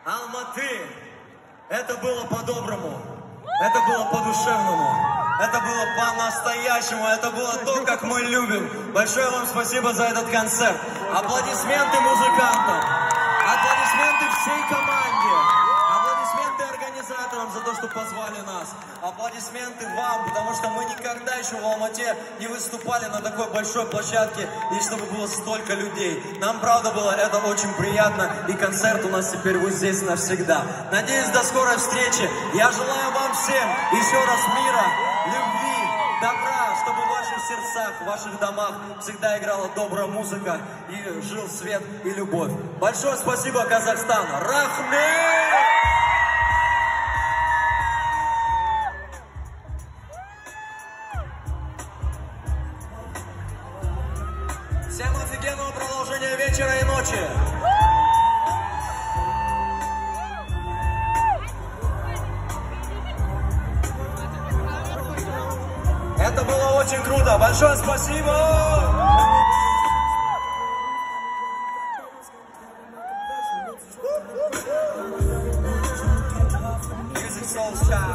Алматы. Это было по-доброму, это было по-душевному, это было по-настоящему, это было то, как мы любим. Большое вам спасибо за этот концерт. Аплодисменты музыкантам, аплодисменты всей команде, аплодисменты организаторам за то, что позвали нас, аплодисменты вам, потому что мы никогда еще в Алмате не выступали на такой большой площадке, и чтобы было столько людей. Нам, правда, было это очень приятно, и концерт у нас теперь вот здесь навсегда. Надеюсь, до скорой встречи. Я желаю вам всем еще раз мира, любви, добра, чтобы в ваших сердцах, в ваших домах всегда играла добрая музыка и жил свет и любовь. Большое спасибо, Казахстан! Рахмет! Всем офигенного продолжения вечера и ночи! Это было очень круто! Большое спасибо! Music Soul Child.